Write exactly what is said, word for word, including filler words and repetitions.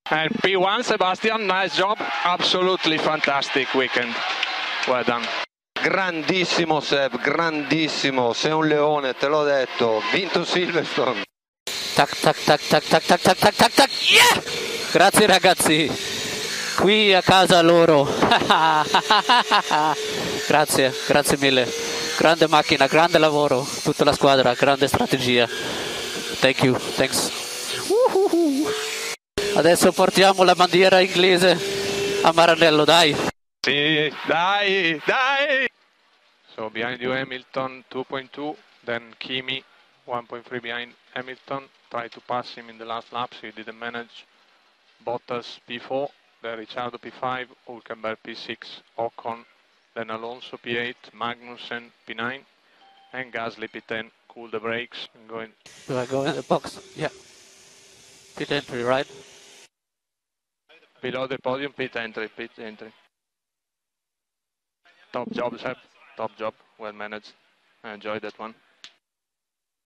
And P one, Sebastian, nice job. Absolutely fantastic weekend. Well done. Grandissimo Seb, grandissimo, sei un leone, te l'ho detto, vinto Silverstone. Tac tac tac tac tac tac tac tac tac tac. Yeah! Grazie ragazzi, qui a casa loro. Grazie, grazie mille. Grande macchina, grande lavoro, tutta la squadra, grande strategia. Thank you, thanks. Adesso portiamo la bandiera inglese a Maranello, dai. Sì, dai, dai! So behind you Hamilton two point two, then Kimi one point three behind Hamilton. Try to pass him in the last lap, so he didn't manage. Bottas P four, then Ricciardo P five, Hülkenberg P six, Ocon, then Alonso P eight, Magnussen P nine, and Gasly P ten. Cool the brakes and going. Do I go in the box? Yeah. Pit entry, right? Below the podium, pit entry, pit entry. Top job, Seb. Top job. Well managed. I enjoyed that one.